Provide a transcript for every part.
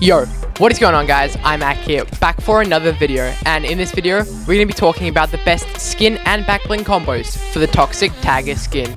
Yo, what is going on guys? I'm Mac here, back for another video, and in this video, we're going to be talking about the best skin and backbling combos for the Toxic Tagger skin.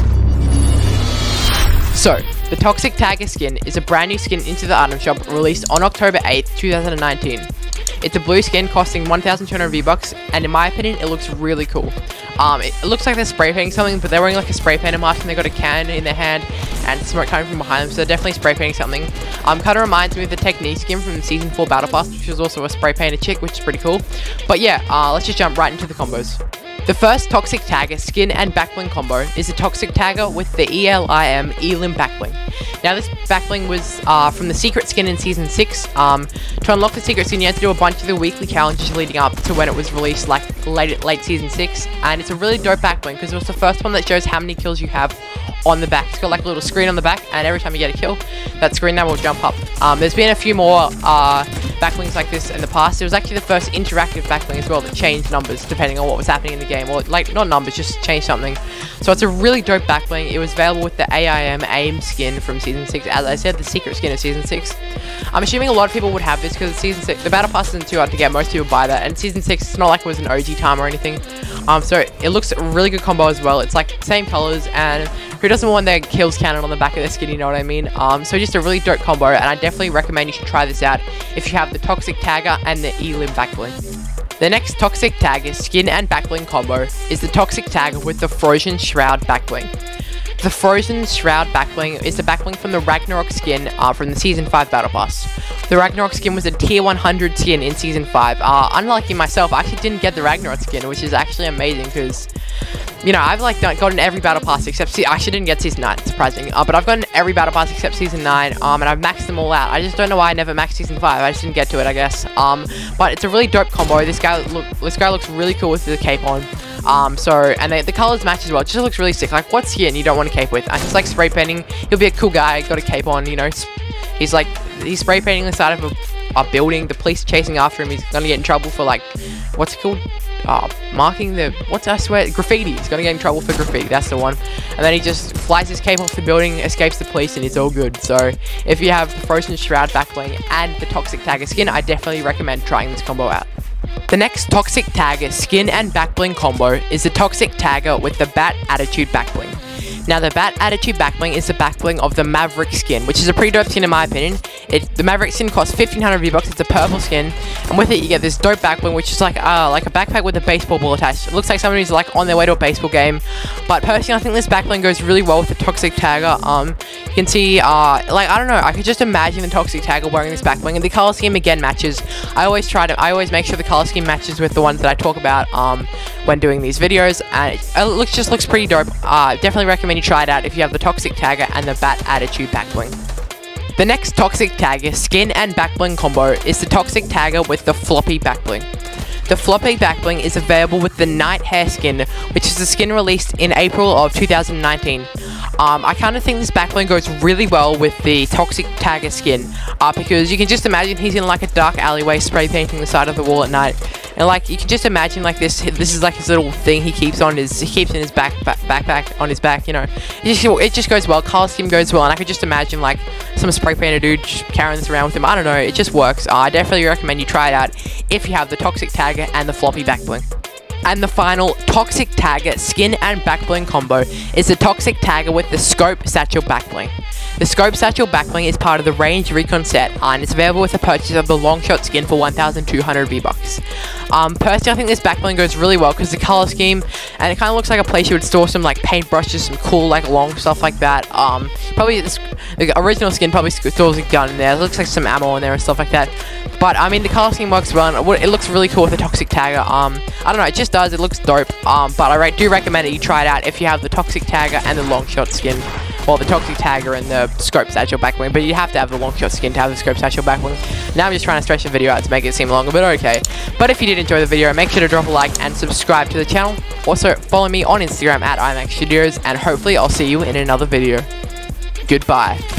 So, the Toxic Tagger skin is a brand new skin into the item shop released on October 8th, 2019. It's a blue skin costing 1,200 V-Bucks, and in my opinion, it looks really cool. It looks like they're spray painting something, but they're wearing like a spray painter mask and they got a can in their hand and smoke coming from behind them, so they're definitely spray painting something. Kind of reminds me of the Technique skin from the Season 4 Battle Pass, which was also a spray painted chick, which is pretty cool. But yeah, let's just jump right into the combos. The first Toxic Tagger skin and backbling combo is the Toxic Tagger with the ELIM backbling. Now this backbling was from the secret skin in Season 6. To unlock the secret skin you had to do a bunch of the weekly challenges leading up to when it was released, like late Season 6. And it's a really dope backbling because it was the first one that shows how many kills you have on the back. It's got like a little screen on the back, and every time you get a kill, that screen now will jump up. There's been a few more backblings like this in the past. It was actually the first interactive backbling as well that changed numbers depending on what was happening in the game, or like not numbers, just changed something. So it's a really dope backbling. It was available with the AIM skin from Season 6, as I said, the secret skin of Season 6. I'm assuming a lot of people would have this because Season 6, the Battle Pass isn't too hard to get, most people buy that, and Season 6, it's not like it was an OG time or anything. So it looks a really good combo as well. It's like same colors, and who doesn't want their kills counted on the back of their skin, you know what I mean? So just a really dope combo, and I definitely recommend you should try this out if you have the Toxic Tagger and the ELIM backbling. The next Toxic Tagger skin and backbling combo is the Toxic Tagger with the Frozen Shroud backbling. The Frozen Shroud backbling is the backbling from the Ragnarok skin from the Season 5 Battle Pass. The Ragnarok skin was a tier 100 skin in Season 5. Unlike myself, I actually didn't get the Ragnarok skin, which is actually amazing because, you know, I've like gotten every Battle Pass except, I actually didn't get Season 9, surprising. But I've gotten every Battle Pass except Season 9, and I've maxed them all out. I just don't know why I never maxed Season 5, I just didn't get to it, I guess. But it's a really dope combo. This guy looks really cool with the cape on. And the colors match as well. It just looks really sick. Like, what skin you don't want to cape with? And he's like spray painting. He'll be a cool guy, got a cape on, you know. He's spray painting the side of a building. The police chasing after him. He's gonna get in trouble for like, what's it called? Marking the, graffiti. He's gonna get in trouble for graffiti, that's the one. And then he just flies his cape off the building, escapes the police, and it's all good. So, if you have the Frozen Shroud backbling and the Toxic Tagger skin, I definitely recommend trying this combo out. The next Toxic Tagger skin and backbling combo is the Toxic Tagger with the Bat Attitude backbling. Now, the Bat Attitude backbling is the backbling of the Maverick skin, which is a pretty dope skin in my opinion. The Maverick skin costs 1,500 V-Bucks, it's a purple skin, and with it you get this dope backbling, which is like a backpack with a baseball ball attached. It looks like someone who's like on their way to a baseball game, but personally I think this backbling goes really well with the Toxic Tagger. You can see, like, I don't know, I could just imagine the Toxic Tagger wearing this backbling, and the color scheme again matches. I always make sure the color scheme matches with the ones that I talk about when doing these videos, and it just looks pretty dope. Definitely recommend you try it out if you have the Toxic Tagger and the Bat Attitude backbling. The next Toxic Tagger skin and backbling combo is the Toxic Tagger with the Floppy backbling. The Floppy backbling is available with the Night Hair skin, which is the skin released in April of 2019. I kind of think this backbling goes really well with the Toxic Tagger skin, because you can just imagine he's in like a dark alleyway spray painting the side of the wall at night, and like you can just imagine like this is like his little thing he keeps in his backpack on his back, you know. It just goes well, color scheme goes well, and I could just imagine like some spray painter dude just carrying this around with him. I don't know, it just works. I definitely recommend you try it out if you have the Toxic Tagger and the Floppy backbling. And the final Toxic Tagger skin and backbling combo is the Toxic Tagger with the Scope Satchel backbling. The Scope Satchel backbling is part of the Range Recon set, and it's available with the purchase of the Longshot skin for 1,200 V-Bucks. Personally, I think this backbling goes really well because the color scheme, and it kind of looks like a place you would store some like paintbrushes, some cool like long stuff like that. Probably the original skin probably stores a gun in there. It looks like some ammo in there and stuff like that. But I mean, the color scheme works well, and it looks really cool with the Toxic Tagger. I don't know, it just does. It looks dope. But I do recommend that you try it out if you have the Toxic Tagger and the Longshot skin. Well, the Toxic Tagger and the Scope Satchel backbling, but you have to have the Longshot skin to have the Scope Satchel backbling. Now I'm just trying to stretch the video out to make it seem longer, but okay. But if you did enjoy the video, make sure to drop a like and subscribe to the channel. Also, follow me on Instagram at IMAXStudios, and hopefully I'll see you in another video. Goodbye.